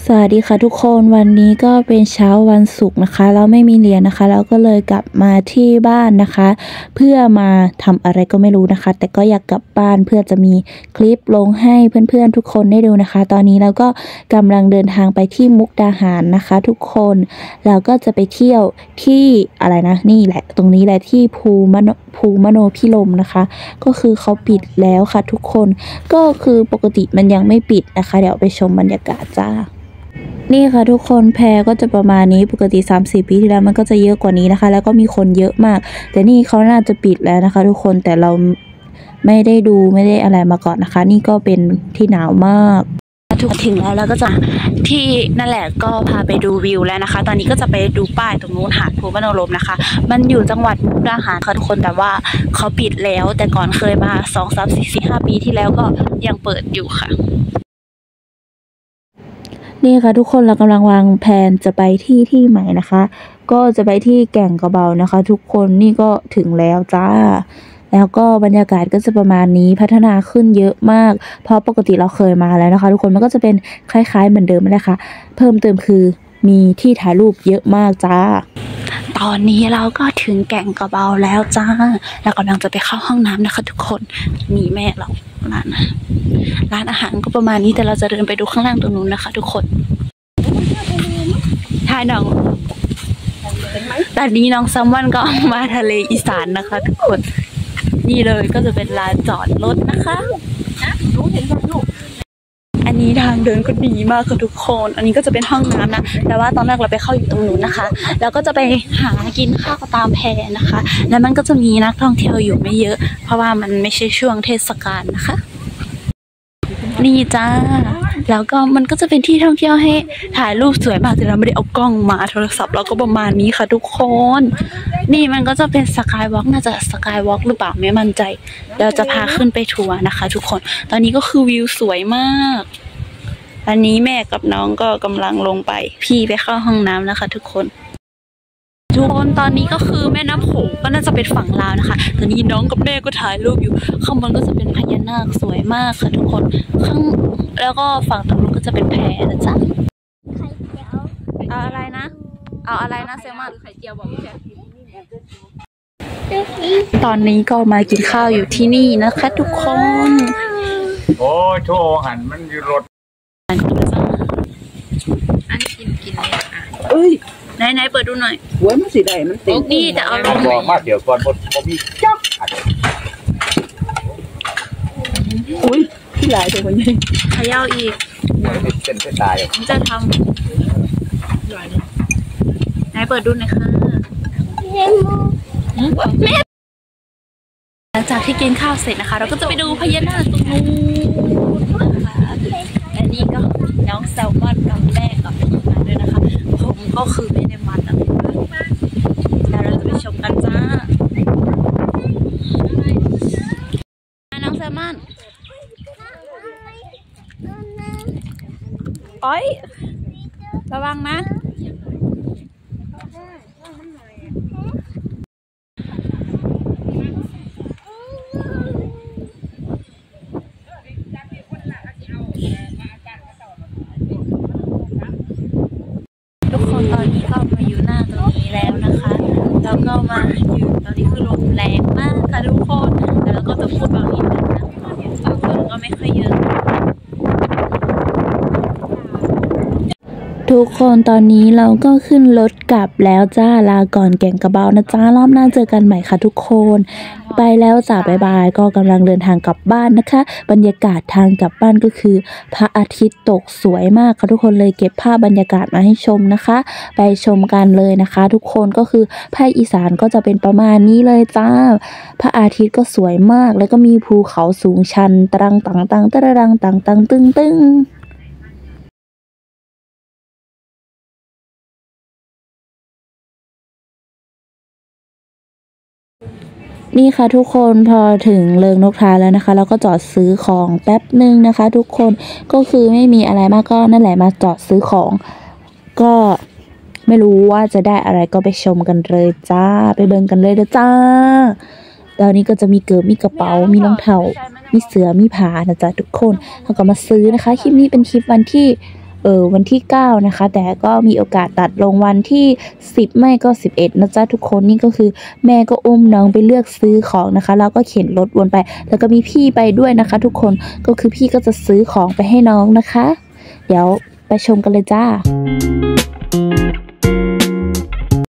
สวัสดีค่ะทุกคนวันนี้ก็เป็นเช้าวันศุกร์นะคะเราไม่มีเรียนนะคะเราก็เลยกลับมาที่บ้านนะคะ เพื่อมาทำอะไรก็ไม่รู้นะคะ แต่ก็อยากกลับบ้านเพื่อจะมีคลิปลงให้เพื่อนๆทุกคนได้ดูนะคะ ตอนนี้เราก็กำลังเดินทางไปที่มุกดาหารนะคะ ทุกคนเราก็จะไปเที่ยวที่อะไรนะนี่แหละตรงนี้แหละที่ภูมโนพิรมย์นะคะ ก็คือเขาปิดแล้วค่ะทุกคนก็คือปกติมันยังไม่ปิดนะคะเดี๋ยวไปชมบรรยากาศจ้านี่ค่ะทุกคนแพรก็จะประมาณนี้ปกติ3-4 ปีที่แล้วมันก็จะเยอะกว่านี้นะคะแล้วก็มีคนเยอะมากแต่นี่เขาน่าจะปิดแล้วนะคะทุกคนแต่เราไม่ได้ดูไม่ได้อะไรมาก่อนนะคะนี่ก็เป็นที่หนาวมากถึงแล้วเราก็จะที่นั่นแหละก็พาไปดูวิวแล้วนะคะตอนนี้ก็จะไปดูป้ายตรงนู้นหาดภูมโนรมนะคะมันอยู่จังหวัดมุกดาหารค่ะทุกคนแต่ว่าเขาปิดแล้วแต่ก่อนเคยมา2-3-4-5 ปีที่แล้วก็ยังเปิดอยู่ค่ะนี่ค่ะทุกคนเรากำลังวางแผนจะไปที่ใหม่นะคะก็จะไปที่แก่งกระเบานะคะทุกคนนี่ก็ถึงแล้วจ้าแล้วก็บรรยากาศก็จะประมาณนี้พัฒนาขึ้นเยอะมากเพราะปกติเราเคยมาแล้วนะคะทุกคนมันก็จะเป็นคล้ายๆเหมือนเดิมเลยค่ะเพิ่มเติมคือมีที่ถ่ายรูปเยอะมากจ้าตอนนี้เราก็ถึงแก่งกระเบาแล้วจ้าแล้วกำลังจะไปเข้าห้องน้ำนะคะทุกคนนี่แม่เราร้านอาหารก็ประมาณนี้แต่เราจะเดินไปดูข้างล่างตรงนู้นนะคะทุกคนถ่ายน้องตอนนี้น้องซัมวันก็มาทะเลอีสานนะคะทุกคนนี่เลยก็จะเป็นลานจอดรถนะคะอันนี้ทางเดินก็ดีมากค่ะทุกคนอันนี้ก็จะเป็นห้องน้ำนะแต่ว่าตอนแรกเราไปเข้าอยู่ตรงนู้นนะคะแล้วก็จะไปหากินข้าวตามแพนะคะแล้วมันก็จะมีนักท่องเที่ยวอยู่ไม่เยอะเพราะว่ามันไม่ใช่ช่วงเทศกาลนะคะนี่จ้าแล้วก็มันก็จะเป็นที่ท่องเที่ยวให้ถ่ายรูปสวยมากแต่เราไม่ได้เอากล้องมาโทรศัพท์เราก็ประมาณนี้ค่ะทุกคนนี่มันก็จะเป็นสกายวอล์กน่าจะสกายวอล์กหรือเปล่าไม่มั่นใจเราจะพาขึ้นไปทัวร์นะคะทุกคนตอนนี้ก็คือวิวสวยมากอันนี้แม่กับน้องก็กำลังลงไปพี่ไปเข้าห้องน้ำนะคะทุกคนตอนนี้ก็คือแม่น้ำโขงก็น่าจะเป็นฝั่งลาวนะคะตอนนี้น้องกับแม่ก็ถ่ายรูปอยู่ข้างบนก็จะเป็นพญานาคสวยมากค่ะทุกคนแล้วก็ฝั่งตรงนู้นก็จะเป็นแพนะจ๊ะเอาอะไรนะเซลมอนไข่เจียวบอกพี่แพตอนนี้ก็มากินข้าวอยู่ที่นี่นะคะทุกคนโอ้โชว์หันมันอยู่รถอันกินเลยค่ะเอ้ยไหนเปิดดูหน่อยหัวมันสีแดงมันติดนี่จะเอาลงบอกมาเดี๋ยวก่อนบนมีจับอุ้ยที่หลายตัวคนนี้ขย่าอีกเส้นตายจะทำไหนเปิดดูหน่อยค่ะหลังจากที่กินข้าวเสร็จนะคะเราก็จะไปดูพญานาคตรงนู้นนะคะและนี่ก็น้องแซลมอนกับแม่กับพี่มาด้วยนะคะผมก็คือไม่ได้มันอะไรแล้วเราจะไปชมกันจ้าน้องแซลมอนโอ๊ยระวังนะทุกคนตอนนี้ก็มาอยู่หน้าตรงนี้แล้วนะคะแล้วก็มาอยู่ตอนนี้คือลมแรงมากค่ะทุกคนแต่เราก็จะพูดบางนิดนึงนะบางคนก็ไม่ค่อยเยอะทุกคนตอนนี้เราก็ขึ้นรถกลับแล้วจ้าลาก่อนแก่งกระเบานะจ้ารอบหน้าเจอกันใหม่ค่ะทุกคนไปแล้วจ้าบ๊ายบายก็กำลังเดินทางกลับบ้านนะคะบรรยากาศทางกลับบ้านก็คือพระอาทิตย์ตกสวยมากค่ะทุกคนเลยเก็บภาพบรรยากาศมาให้ชมนะคะไปชมกันเลยนะคะทุกคนก็คือภาคอีสานก็จะเป็นประมาณนี้เลยจ้าพระอาทิตย์ก็สวยมากแล้วก็มีภูเขาสูงชันตรังตังตระรังตังตึงนี่ค่ะทุกคนพอถึงเริงนกทาแล้วนะคะแล้วก็จอดซื้อของแป๊บนึงนะคะทุกคนก็คือไม่มีอะไรมากก็นั่นแหละมาจอดซื้อของก็ไม่รู้ว่าจะได้อะไรก็ไปชมกันเลยจ้าไปเบิ่งกันเลยนะจ้าตอนนี้ก็จะมีเกิบมีกระเป๋ามีรองเท้ามีเสือมีผ้านะจ๊ะทุกคนเราก็มาซื้อนะคะคลิปนี้เป็นคลิปวันที่วันที่9นะคะแต่ก็มีโอกาสตัดลงวันที่10ไม่ก็11นะจ๊ะทุกคนนี่ก็คือแม่ก็อุ้มน้องไปเลือกซื้อของนะคะแล้วก็เข็นรถวนไปแล้วก็มีพี่ไปด้วยนะคะทุกคนก็คือพี่ก็จะซื้อของไปให้น้องนะคะเดี๋ยวไปชมกันเลยจ้า